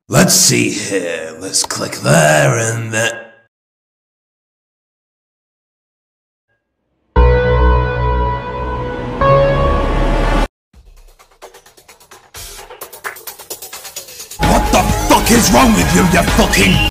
Let's see here. Let's click there and there. What the fuck is wrong with you, you fucking...